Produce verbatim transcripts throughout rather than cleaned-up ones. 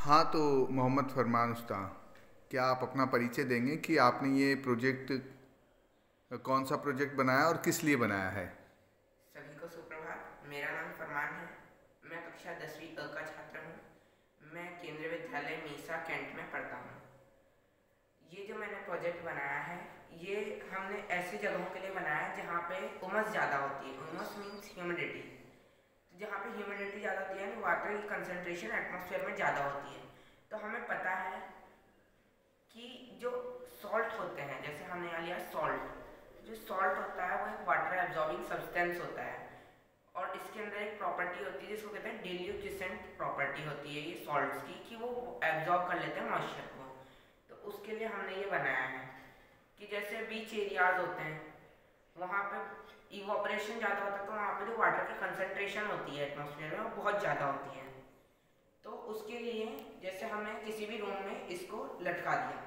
हाँ, तो मोहम्मद फरमान उस्ताद, क्या आप अपना परिचय देंगे कि आपने ये प्रोजेक्ट कौन सा प्रोजेक्ट बनाया और किस लिए बनाया है? सभी को सुप्रभात। मेरा नाम फरमान है। मैं कक्षा दसवीं अ का छात्र हूँ। मैं केंद्रीय विद्यालय मीसा कैंट में पढ़ता हूँ। ये जो मैंने प्रोजेक्ट बनाया है, ये हमने ऐसी जगहों के लिए बनाया है जहाँ पे उमस ज़्यादा होती है। उमस मीन्स ह्यूमिडिटी। तो जहाँ पे ह्यूमिडिटी ज़्यादा होती है, वाटर की कंसनट्रेशन एटमॉस्फेयर में ज़्यादा होती है। तो हमें पता है कि जो सॉल्ट होते हैं, जैसे हमने यहाँ लिया सॉल्ट, जो सॉल्ट होता है वो एक वाटर एब्जॉर्बिंग सब्सटेंस होता है। और इसके अंदर एक प्रॉपर्टी होती है जिसको कहते हैं डिल्यूटिसेंट प्रॉपर्टी होती है ये सॉल्ट्स की, कि वो एब्जॉर्ब कर लेते हैं मॉइस्चर को। तो उसके लिए हमने ये बनाया है कि जैसे बीच एरियाज होते हैं, वहाँ पे इवोपरेशन ज़्यादा होता है, तो वहाँ पे जो वाटर की कंसनट्रेशन होती है एटमॉस्फेयर में वो बहुत ज़्यादा होती है। तो उसके लिए जैसे हमने किसी भी रूम में इसको लटका दिया,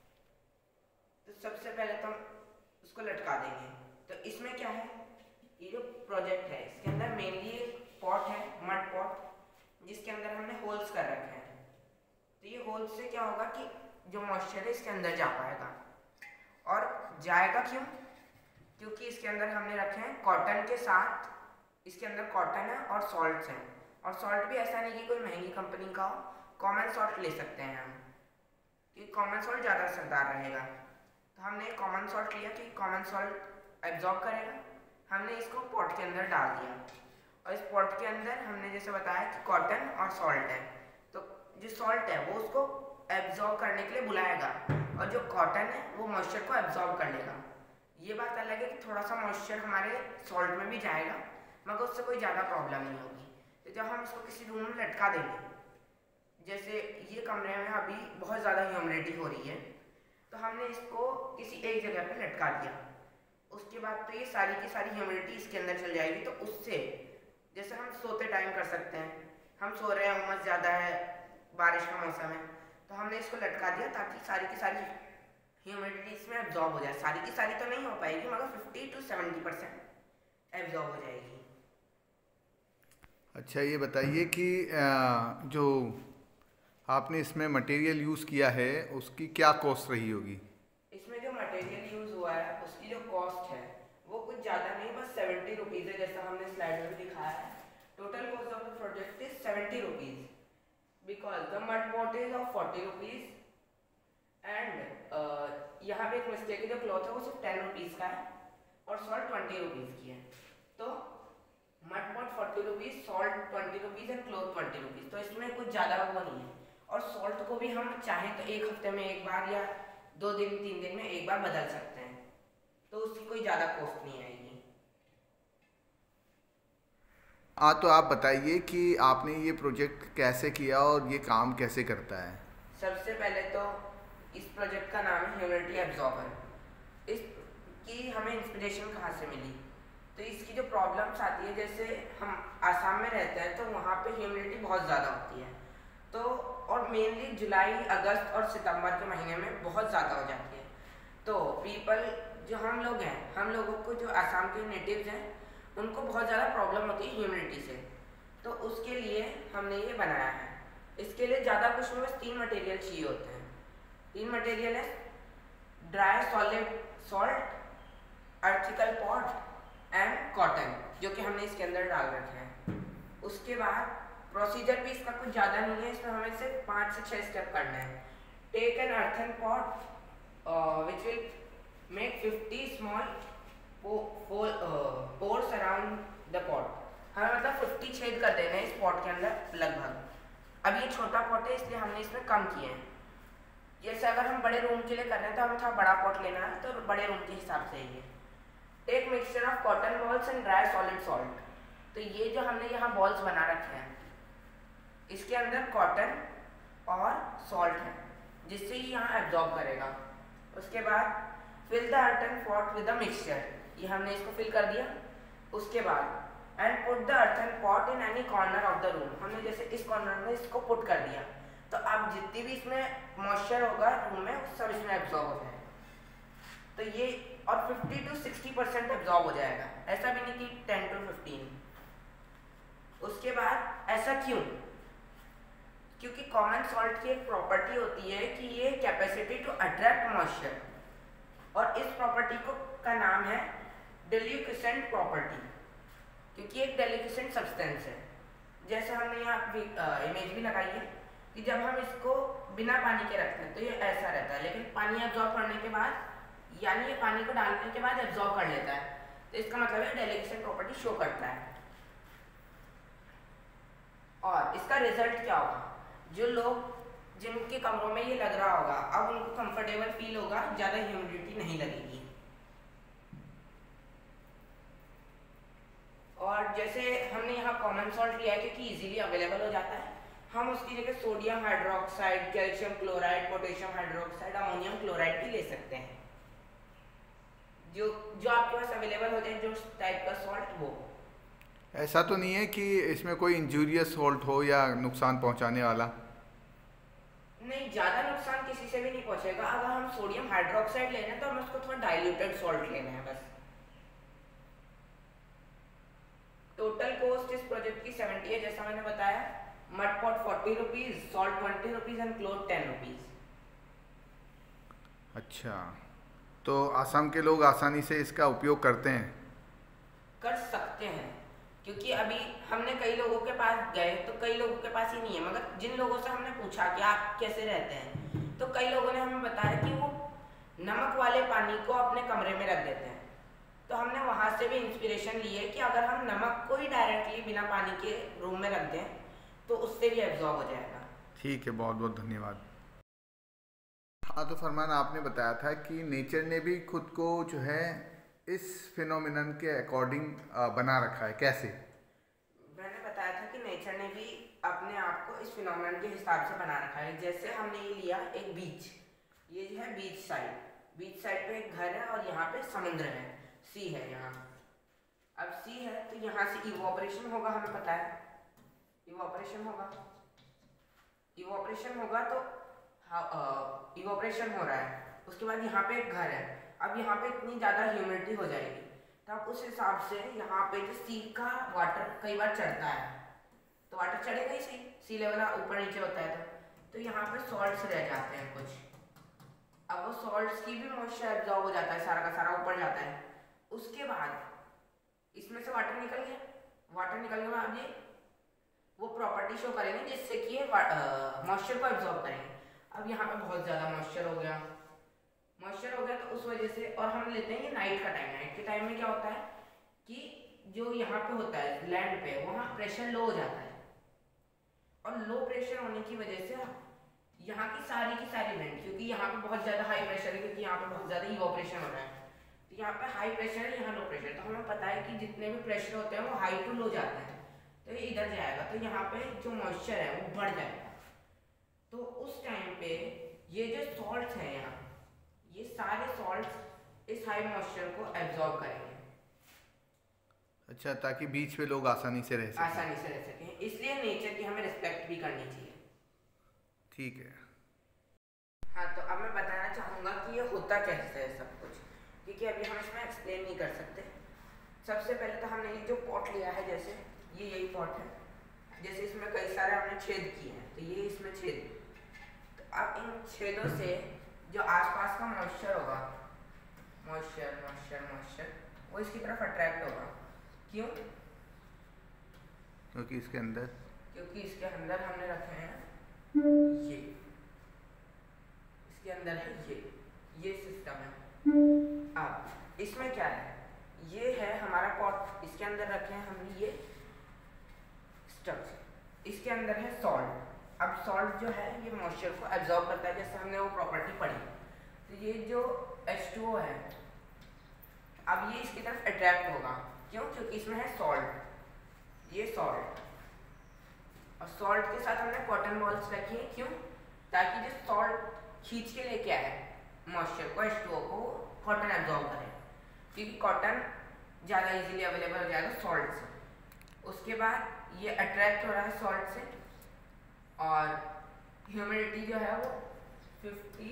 तो सबसे पहले तो हम उसको लटका देंगे। तो इसमें क्या है, ये जो प्रोजेक्ट है इसके अंदर मेनली एक पॉट है, मड पॉट, जिसके अंदर हमने होल्स कर रखे हैं। तो ये होल्स से क्या होगा कि जो मॉइस्चर है इसके अंदर जा पाएगा। और जाएगा क्यों? क्योंकि इसके अंदर हमने रखे हैं कॉटन के साथ, इसके अंदर कॉटन है और सॉल्ट्स हैं। और सॉल्ट भी ऐसा नहीं कि कोई महंगी कंपनी का हो, कॉमन सॉल्ट ले सकते हैं हम, क्योंकि कॉमन सॉल्ट ज़्यादा असरदार रहेगा। तो हमने कॉमन सॉल्ट लिया क्योंकि कॉमन सॉल्ट एब्जॉर्ब करेगा। हमने इसको पॉट के अंदर डाल दिया और इस पॉट के अंदर हमने जैसे बताया कि कॉटन और सॉल्ट है, तो जो सॉल्ट है वो उसको एब्जॉर्ब करने के लिए बुलाएगा और जो कॉटन है वो मॉइस्चर को एब्जॉर्ब कर लेगा। ये बात अलग है कि थोड़ा सा मॉइस्चर हमारे सॉल्ट में भी जाएगा, मगर उससे कोई ज़्यादा प्रॉब्लम नहीं होगी। तो जब हम इसको किसी रूम में लटका देंगे, जैसे ये कमरे में अभी बहुत ज़्यादा ह्यूमिडिटी हो रही है, तो हमने इसको किसी एक जगह पर लटका दिया। उसके बाद तो ये सारी की सारी ह्यूमिडिटी इसके अंदर चल जाएगी। तो उससे जैसे हम सोते टाइम कर सकते हैं, हम सो रहे हैं, उमस ज़्यादा है, बारिश का मौसम है, तो हमने इसको लटका दिया ताकि सारी की सारी ह्यूमिडिटी इसमें एब्जॉर्ब हो जाए। सारी की सारी तो नहीं हो पाएगी, मगर fifty to seventy percent absorb हो जाएगी। अच्छा, ये बताइए कि अ, जो आपने इसमें मटेरियल यूज़ किया है उसकी क्या कॉस्ट रही होगी? इसमें जो मटेरियल यूज़ हुआ है उसकी जो कॉस्ट है वो कुछ ज़्यादा नहीं, बस सेवेंटी रुपीज़ है, जैसा हमने स्लाइड में भी दिखाया है। Total cost of the project is seventy rupees, because the mud pot is of forty rupees and यहाँ पे एक मिस्टेक है, जो क्लॉथ है वो सिर्फ टेन रुपीज़ का है और सॉल्ट ट्वेंटी रुपीज़ की है। तो mud pot forty rupees, salt twenty rupees and cloth twenty rupees, तो इसमें कुछ ज़्यादा वो नहीं है। और सॉल्ट को भी हम चाहें तो एक हफ्ते में एक बार या दो दिन तीन दिन में एक बार बदल सकते हैं, तो उसकी कोई ज़्यादा कॉस्ट नहीं आएगी। हाँ, तो आप बताइए कि आपने ये प्रोजेक्ट कैसे किया और ये काम कैसे करता है? सबसे पहले तो इस प्रोजेक्ट का नाम है ह्यूमिडिटी एब्जॉर्बर। इसकी हमें इंस्पिरेशन कहाँ से मिली? तो इसकी जो प्रॉब्लम्स आती है, जैसे हम आसाम में रहते हैं तो वहाँ पे ह्यूमिडिटी बहुत ज़्यादा होती है, तो और मेनली जुलाई, अगस्त और सितंबर के महीने में बहुत ज़्यादा हो जाती है। तो पीपल जो हम लोग हैं, हम लोगों को जो आसाम के नेटिव्स हैं उनको बहुत ज़्यादा प्रॉब्लम होती है ह्यूमिडिटी से। तो उसके लिए हमने ये बनाया है। इसके लिए ज़्यादा कुछ नहीं, बस तीन मटेरियल चाहिए होते हैं। तीन मटेरियल है ड्राई सॉलिड सॉल्ट, अर्थिकल पॉट एंड कॉटन, जो कि हमने इसके अंदर डाल रखे हैं। उसके बाद प्रोसीजर भी इसका कुछ ज़्यादा नहीं है, इसमें हमें सिर्फ पाँच से छः स्टेप करना है। Take an earthen pot which will make fifty small pores around the pot. हमें मतलब फिफ्टी छेद कर देने हैं इस पॉट के अंदर लगभग। अब ये छोटा पॉट है इसलिए हमने इसमें कम किए हैं। जैसे अगर हम बड़े रूम के लिए कर रहे हैं तो हमें थोड़ा बड़ा पॉट लेना है, तो बड़े रूम के हिसाब से ये take mixture of cotton balls and dry solid salt. तो ये जो हमने यहाँ बॉल्स बना रखे हैं, इसके अंदर कॉटन और सॉल्ट है, जिससे ये यहाँ एब्जॉर्ब करेगा। उसके बाद fill the earthen pot with the mixture, ये हमने इसको फिल कर दिया। उसके बाद and put the earthen pot in any corner of the room, हमने जैसे इस कॉर्नर में इसको पुट कर दिया, तो अब जितनी भी इसमें मॉइस्चर होगा रूम में सब इसमें एब्जॉर्ब हो जाएगा। तो ये और fifty to sixty percent absorb हो जाएगा, ऐसा भी नहीं कि टेन टू फिफ्टीन। उसके बाद ऐसा क्यों? क्योंकि कॉमन सॉल्ट की एक प्रॉपर्टी होती है कि ये कैपेसिटी टू अट्रैक्ट मॉइस्चर, और इस प्रॉपर्टी को का नाम है डेल्यूकिसेंट प्रॉपर्टी, क्योंकि एक डेल्यूकिसेंट सब्सटेंस है। जैसे हमने यहाँ इमेज भी लगाई है कि जब हम इसको बिना पानी के रखते हैं तो ये ऐसा रहता है, लेकिन पानी एब्जॉर्ब करने के बाद यानी ये पानी को डालने के बाद एब्जॉर्ब कर लेता है, तो इसका मतलब है डेल्यूकिसेंट प्रॉपर्टी शो करता है। और इसका रिजल्ट क्या होगा, जो लोग जिनके कमरों में ये लग रहा होगा अब उनको कंफर्टेबल फील होगा, ज़्यादा ह्यूमिडिटी नहीं लगेगी। और जैसे हमने यहाँ कॉमन सॉल्ट लिया है क्योंकि इजीली अवेलेबल हो जाता है, हम उसकी जगह sodium hydroxide, calcium chloride, potassium hydroxide, ammonium chloride भी ले सकते हैं, जो जो आपके पास अवेलेबल हो जाए जो टाइप का सॉल्ट वो। ऐसा तो नहीं है कि इसमें कोई इंजूरियस सॉल्ट हो या नुकसान पहुंचाने वाला? नहीं, ज़्यादा नुकसान किसी से भी नहीं पहुंचेगा। अगर हम सोडियम हाइड्रोक्साइड लेना है तो हमें उसको थोड़ा डाइल्यूटेड सॉल्ट लेना है बस। टोटल कॉस्ट इस प्रोजेक्ट की सेवेंटी है, जैसा मैंने बताया। Mud pot forty rupees, salt twenty rupees and cloth ten rupees. अच्छा, तो आसाम के लोग आसानी से इसका उपयोग करते हैं? कर सकते हैं, क्योंकि अभी हमने कई लोगों के पास गए तो कई लोगों के पास ही नहीं है, मगर जिन लोगों से हमने पूछा कि आप कैसे रहते हैं, तो कई लोगों ने हमें बताया कि वो नमक वाले पानी को अपने कमरे में रख देते हैं। तो हमने वहाँ से भी इंस्पिरेशन ली है कि अगर हम नमक को ही डायरेक्टली बिना पानी के रूम में रख दें तो उससे भी एब्जॉर्ब हो जाएगा। ठीक है, बहुत बहुत धन्यवाद। हाँ, तो फरमान, आपने बताया था कि नेचर ने भी खुद को जो है इस फिनोमिनन के अकॉर्डिंग बना रखा है, कैसे? मैंने बताया था कि नेचर ने भी अपने आप को इस फिनोमिनन के हिसाब से बना रखा है। जैसे हमने ये लिया एक बीच, ये जो है बीच साइड, बीच साइड पे एक घर है और यहाँ पे समुद्र है, सी है यहाँ। अब सी है तो यहाँ से इवोपरेशन होगा, हमें पता है इवोपरेशन होगा, इवोपरेशन होगा तो इवोपरेशन हो रहा है। उसके बाद यहाँ पे एक घर है, अब यहाँ पे इतनी ज़्यादा ह्यूमिडिटी हो जाएगी, तब उस हिसाब से यहाँ पे जो सी का वाटर कई बार चढ़ता है, तो वाटर चढ़ेगा ही, सी सी लेवल ऊपर नीचे होता है तो तो यहाँ पे सॉल्ट्स रह जाते हैं कुछ। अब वो सॉल्ट्स की भी मॉइस्चर एब्जॉर्ब हो जाता है, सारा का सारा ऊपर जाता है। उसके बाद इसमें से वाटर निकल गया, वाटर निकलने के बाद ये वो प्रॉपर्टी शो करेंगे जिससे कि ये मॉइस्चर को एब्जॉर्ब करेंगे। अब यहाँ पे बहुत ज़्यादा मॉइस्चर हो गया, मॉइस्चर हो गया तो उस वजह से, और हम लेते हैं ये नाइट का टाइम। नाइट के टाइम में क्या होता है कि जो यहाँ पे होता है लैंड पे, वहाँ प्रेशर लो हो जाता है, और लो प्रेशर होने की वजह से यहाँ की सारी की सारी वेंट, क्योंकि यहाँ पे बहुत ज़्यादा हाई प्रेशर है, क्योंकि यहाँ पे बहुत ज़्यादा इवोपरेशन हो रहा है, तो यहाँ पे हाई प्रेशर है, यहाँ लो प्रेशर। तो हमें पता है कि जितने भी प्रेशर होते हैं वो हाई टू लो जाते हैं, तो ये इधर जाएगा, तो यहाँ पे जो मॉइस्चर है वो बढ़ जाएगा। तो उस टाइम पे ये जो सॉल्ट्स हैं यहाँ, ये सारे सॉल्ट्स इस हाई मॉइस्चर को एब्जॉर्ब करेंगे। अच्छा, ताकि बीच पे लोग आसानी से रह सकें। आसानी से रह सकें, इसलिए नेचर की हमें रिस्पेक्ट भी करनी चाहिए। ठीक है। हाँ, तो अब मैं बताना चाहूँगा कि ये होता कैसे है सब कुछ, क्योंकि अभी हम इसमें एक्सप्लेन नहीं कर सकते। सबसे पहले तो हमने ये जो पॉट लिया है, जैसे ये यही पॉट है, जैसे इसमें कई सारे हमने छेद किए हैं, तो ये इसमें छेद, तो अब इन छेदों से जो आसपास का मॉइस्चर होगा, मॉइस्चर मॉइस्चर मॉइस्चर वो इसकी तरफ अट्रैक्ट होगा। क्यों? क्योंकि इसके अंदर क्योंकि इसके अंदर हमने रखे हैं ये, इसके अंदर है ये ये सिस्टम है। अब इसमें क्या है, ये है हमारा पॉट, इसके अंदर रखे हैं हमने ये स्ट्रक्चर, इसके अंदर है सॉल्ट। अब सॉल्ट जो है ये मॉइस्चर को एब्जॉर्ब करता है, जैसे हमने वो प्रॉपर्टी पढ़ी। तो ये जो एच टू ओ है, अब ये इसकी तरफ अट्रैक्ट होगा। क्यों? क्योंकि इसमें है सॉल्ट, ये सॉल्ट, और सॉल्ट के साथ हमने कॉटन बॉल्स रखी है। क्यों? ताकि जो सॉल्ट खींच के लेके आए मॉइस्चर को, एच टू ओ को, कॉटन एब्जॉर्ब करे, क्योंकि कॉटन ज़्यादा इजीली अवेलेबल हो जाएगा सॉल्ट से। उसके बाद ये अट्रैक्ट हो रहा है सॉल्ट से, और ह्यूमिडिटी जो है वो fifty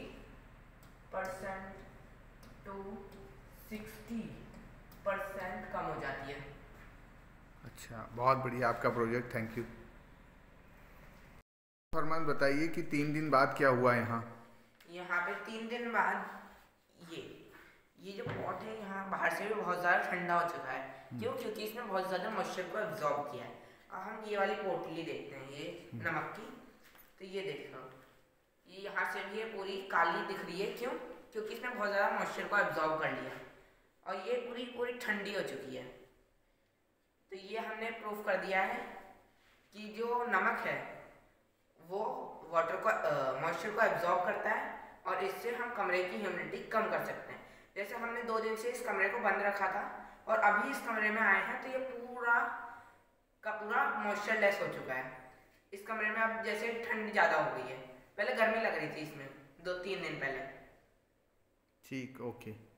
percent to sixty percent कम हो जाती है। अच्छा, बहुत बढ़िया आपका प्रोजेक्ट, थैंक यू। फरमान बताइए कि तीन दिन बाद क्या हुआ यहाँ। यहाँ पे तीन दिन बाद ये ये जो पॉट है यहाँ बाहर से भी बहुत ज़्यादा ठंडा हो चुका है। क्यों? क्योंकि इसने बहुत ज़्यादा मॉइस्चर को एब्जॉर्ब किया है। अब हम ये वाली पोटली देखते हैं, ये नमक की, तो ये देख लो, ये यहाँ से भी ये पूरी काली दिख रही है। क्यों? क्योंकि इसने बहुत ज़्यादा मॉइस्चर को एब्जॉर्ब कर लिया और ये पूरी पूरी ठंडी हो चुकी है। तो ये हमने प्रूफ कर दिया है कि जो नमक है वो वाटर को मॉइस्चर को एब्जॉर्ब करता है और इससे हम कमरे की ह्यूमिडिटी कम कर सकते हैं। जैसे हमने दो दिन से इस कमरे को बंद रखा था और अभी इस कमरे में आए हैं तो ये पूरा का पूरा मॉइस्चर लेस हो चुका है। इस कमरे में अब जैसे ठंड ज़्यादा हो गई है, पहले गर्मी लग रही थी इसमें दो तीन दिन पहले। ठीक, ओके।